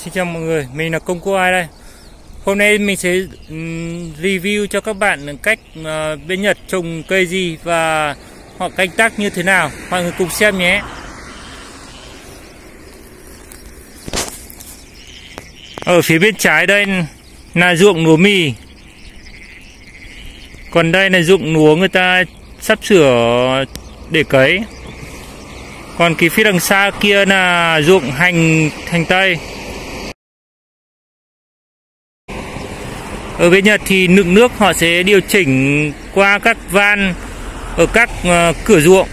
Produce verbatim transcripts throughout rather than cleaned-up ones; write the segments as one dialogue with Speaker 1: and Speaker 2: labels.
Speaker 1: Xin chào mọi người, mình là Công Cô Ai đây. Hôm nay mình sẽ um, review cho các bạn cách uh, bên Nhật trồng cây gì và họ canh tác như thế nào. Mọi người cùng xem nhé. Ở phía bên trái đây là ruộng lúa mì. Còn đây là ruộng lúa người ta sắp sửa để cấy. Còn cái phía đằng xa kia là ruộng hành hành tây. Ở bên Nhật thì lượng nước họ sẽ điều chỉnh qua các van ở các uh, cửa ruộng.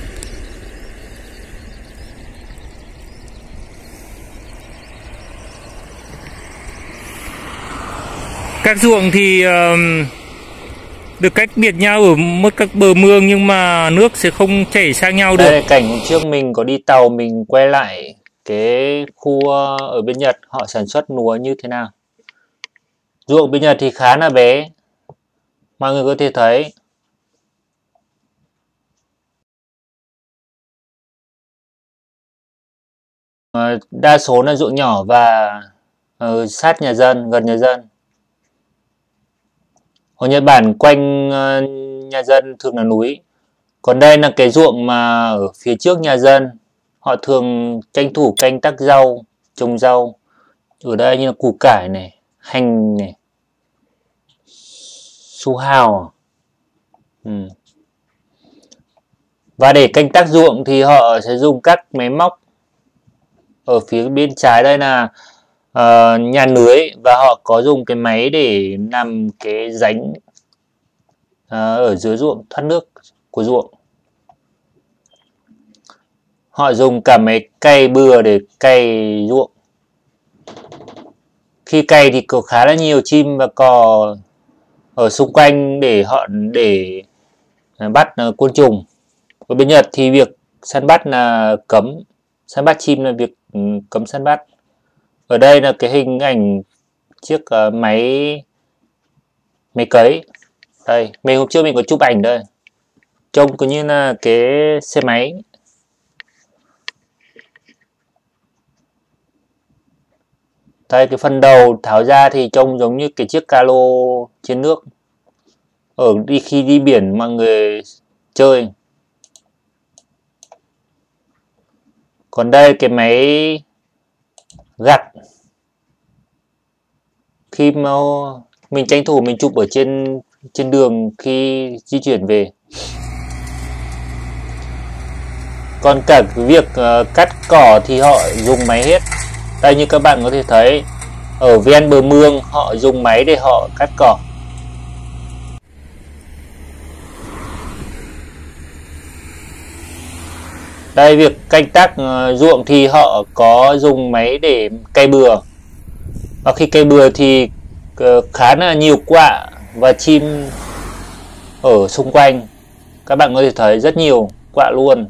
Speaker 1: Các ruộng thì uh, được cách biệt nhau ở một các bờ mương nhưng mà nước sẽ không chảy sang nhau được.
Speaker 2: Đây là cảnh hôm trước mình có đi tàu, mình quay lại cái khu uh, ở bên Nhật họ sản xuất lúa như thế nào. Ruộng bên Nhật thì khá là bé, mọi người có thể thấy. Đa số là ruộng nhỏ và uh, sát nhà dân, gần nhà dân. Ở Nhật Bản quanh uh, nhà dân thường là núi. Còn đây là cái ruộng mà ở phía trước nhà dân họ thường tranh thủ canh tác rau, trồng rau. Ở đây như là củ cải này, hành này, su hào. Ừ. Và để canh tác ruộng thì họ sẽ dùng các máy móc. Ở phía bên trái đây là uh, nhà lưới, và họ có dùng cái máy để làm cái rãnh uh, ở dưới ruộng, thoát nước của ruộng. Họ dùng cả máy cày bừa để cày ruộng. Khi cày thì có khá là nhiều chim và cò ở xung quanh để họ để bắt uh, côn trùng. Ở bên Nhật thì việc săn bắt là cấm, săn bắt chim là việc um, cấm săn bắt. Ở đây là cái hình ảnh chiếc uh, máy máy cấy. Đây, mình hôm trước mình có chụp ảnh đây. Trông cứ như là cái xe máy. Đây, cái phần đầu tháo ra thì trông giống như cái chiếc cano trên nước. Ở đi khi đi biển mọi người chơi. Còn đây cái máy gặt. Khi mà mình tranh thủ mình chụp ở trên trên đường khi di chuyển về. Còn cả cái việc uh, cắt cỏ thì họ dùng máy hết. Đây như các bạn có thể thấy, ở ven bờ mương họ dùng máy để họ cắt cỏ. Đây, việc canh tác uh, ruộng thì họ có dùng máy để cày bừa. Và khi cày bừa thì uh, khá là nhiều quạ và chim ở xung quanh. Các bạn có thể thấy rất nhiều quạ luôn.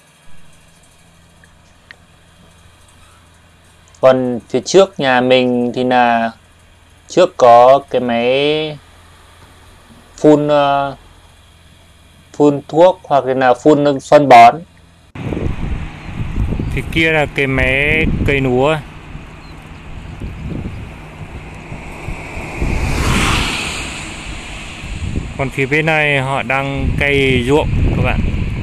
Speaker 2: Còn phía trước nhà mình thì là trước có cái máy phun uh, phun thuốc hoặc là phun phân bón.
Speaker 1: Phía kia là cái máy cây lúa. Còn phía bên này họ đang cày ruộng các bạn.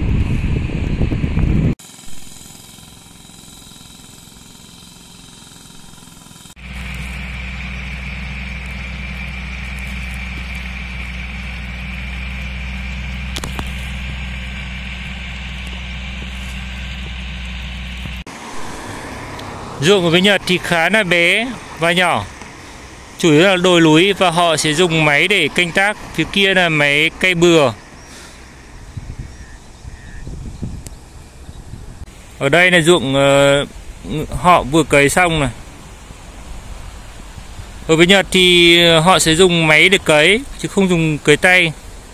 Speaker 1: Ruộng ở bên Nhật thì khá là bé và nhỏ, chủ yếu là đồi núi và họ sẽ dùng máy để canh tác. Phía kia là máy cày bừa. Ở đây là ruộng uh, họ vừa cấy xong này. Ở bên Nhật thì họ sẽ dùng máy để cấy chứ không dùng cấy tay.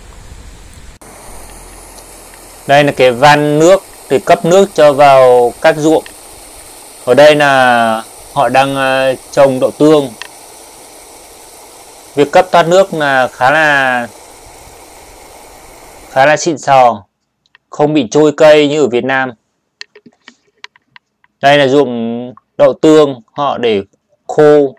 Speaker 2: Đây là cái van nước để cấp nước cho vào các ruộng. Ở đây là họ đang uh, trồng đậu tương. Việc cấp thoát nước là khá là khá là xịn sò, không bị trôi cây như ở Việt Nam. Đây là ruộng đậu tương, họ để khô.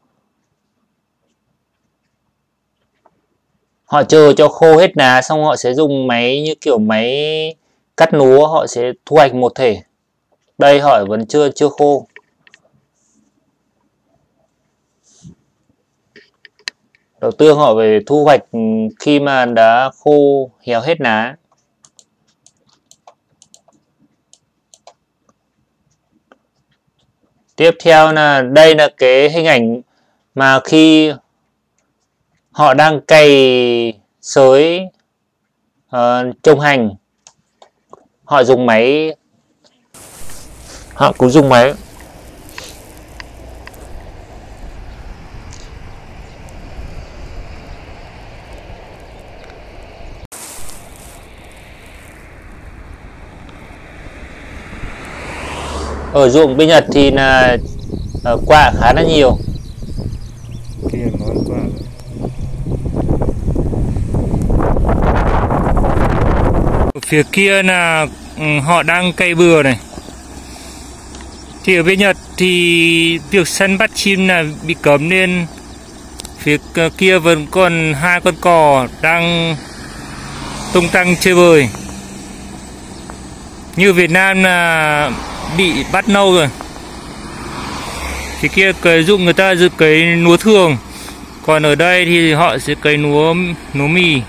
Speaker 2: Họ chờ cho khô hết lá xong họ sẽ dùng máy như kiểu máy cắt lúa, họ sẽ thu hoạch một thể. Đây họ vẫn chưa chưa khô. Đầu tiên họ phải thu hoạch khi mà đã khô héo hết lá. Tiếp theo là đây là cái hình ảnh mà khi họ đang cày xới uh, trồng hành, họ dùng máy, họ cũng dùng máy. Ở ruộng bên Nhật thì là uh, quả khá là nhiều.
Speaker 1: Kia ngon quá. Phía kia là họ đang cày bừa này. Thì ở bên Nhật thì việc săn bắt chim là bị cấm, nên phía kia vẫn còn hai con cò đang tung tăng chơi bời. Như Việt Nam là bị bắt lâu rồi. Phía kia cấy dụng người ta dự cấy lúa thường, còn ở đây thì họ sẽ cấy lúa lúa mì.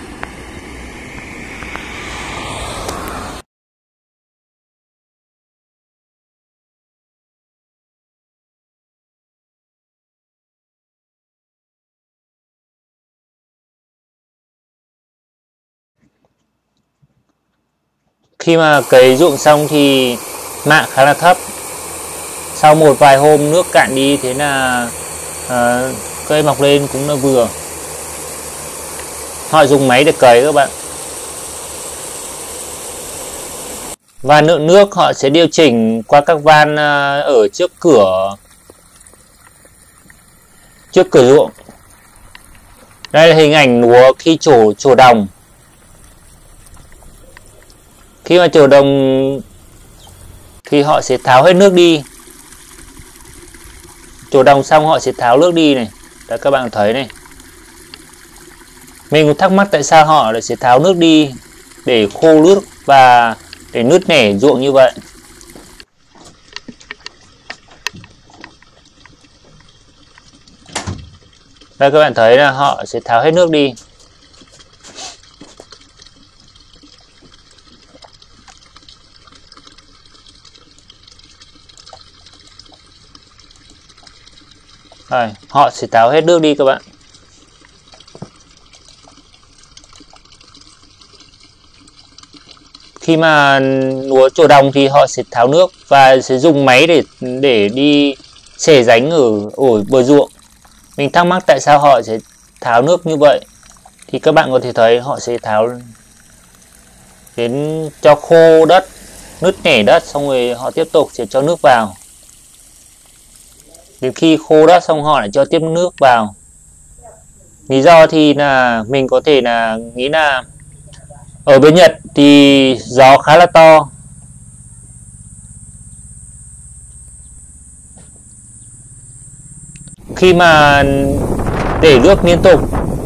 Speaker 2: Khi mà cấy ruộng xong thì mạ khá là thấp. Sau một vài hôm nước cạn đi, thế là uh, cây mọc lên cũng là vừa. Họ dùng máy để cấy các bạn. Và lượng nước họ sẽ điều chỉnh qua các van uh, ở trước cửa trước cửa ruộng. Đây là hình ảnh lúa khi trổ trổ đồng. Khi mà trổ đồng thì họ sẽ tháo hết nước đi. Trổ đồng xong họ sẽ tháo nước đi này. Đấy, các bạn thấy này. Mình cũng thắc mắc tại sao họ lại sẽ tháo nước đi để khô nước và để nứt nẻ ruộng như vậy. Đây các bạn thấy là họ sẽ tháo hết nước đi. Rồi, họ sẽ tháo hết nước đi các bạn. Khi mà lúa trổ đồng thì họ sẽ tháo nước và sẽ dùng máy để để đi xẻ ránh ở ở bờ ruộng. Mình thắc mắc tại sao họ sẽ tháo nước như vậy. Thì các bạn có thể thấy họ sẽ tháo đến cho khô đất, nứt nẻ đất, xong rồi họ tiếp tục sẽ cho nước vào. Đến khi khô đất xong họ lại cho tiếp nước vào. Lý do thì là mình có thể là nghĩ là ở bên Nhật thì gió khá là to. Khi mà để nước liên tục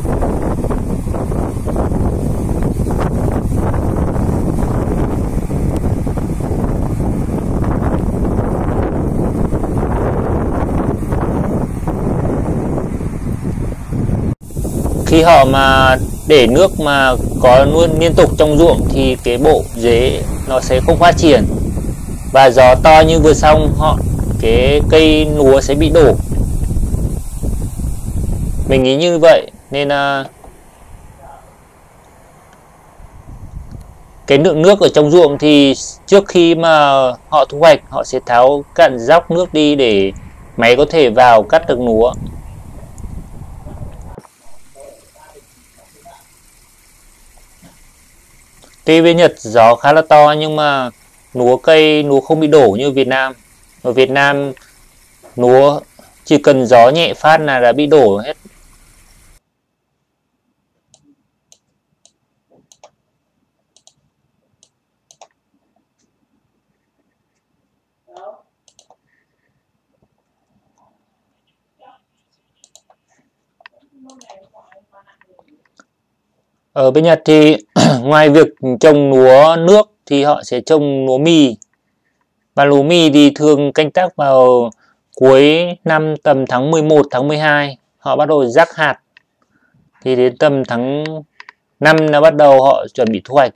Speaker 2: khi họ mà để nước mà có luôn liên tục trong ruộng thì cái bộ rễ nó sẽ không phát triển, và gió to như vừa xong họ cái cây lúa sẽ bị đổ. Mình nghĩ như vậy nên là cái lượng nước ở trong ruộng thì trước khi mà họ thu hoạch họ sẽ tháo cạn dốc nước đi để máy có thể vào cắt được lúa. Tuy bên Nhật gió khá là to nhưng mà lúa cây lúa không bị đổ như Việt Nam. Ở Việt Nam lúa chỉ cần gió nhẹ phát là đã bị đổ hết. Ở bên Nhật thì ngoài việc trồng lúa nước thì họ sẽ trồng lúa mì. Và lúa mì thì thường canh tác vào cuối năm, tầm tháng mười một, tháng mười hai. Họ bắt đầu rắc hạt. Thì đến tầm tháng năm là bắt đầu họ chuẩn bị thu hoạch.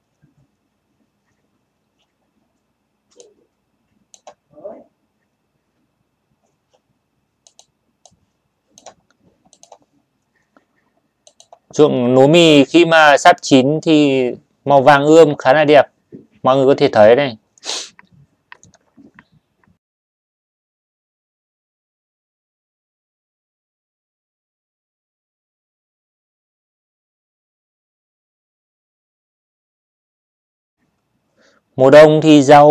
Speaker 2: Ruộng lúa mì khi mà sắp chín thì màu vàng ươm khá là đẹp. Mọi người có thể thấy này. Mùa đông thì rau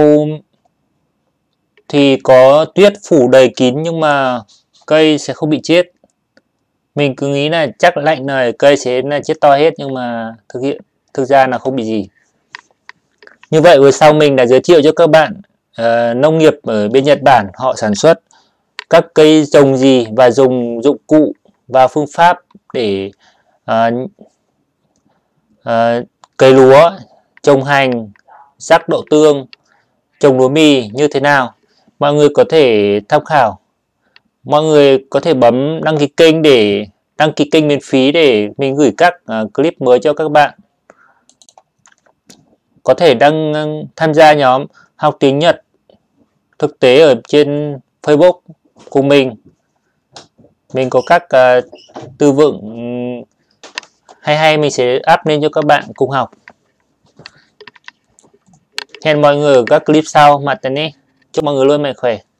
Speaker 2: thì có tuyết phủ đầy kín nhưng mà cây sẽ không bị chết. Mình cứ nghĩ là chắc lạnh này cây sẽ là chết to hết, nhưng mà thực hiện thực ra là không bị gì. Như vậy vừa sau mình đã giới thiệu cho các bạn uh, nông nghiệp ở bên Nhật Bản họ sản xuất các cây trồng gì và dùng dụng cụ và phương pháp để uh, uh, cấy lúa, trồng hành, rắc đậu tương, trồng lúa mì như thế nào. Mọi người có thể tham khảo. Mọi người có thể bấm đăng ký kênh để đăng ký kênh miễn phí để mình gửi các uh, clip mới cho các bạn. Có thể đăng uh, tham gia nhóm học tiếng Nhật thực tế ở trên Facebook của mình. Mình có các uh, từ vựng um, hay hay mình sẽ up lên cho các bạn cùng học. Hẹn mọi người ở các clip sau. Matane. Chúc mọi người luôn mạnh khỏe.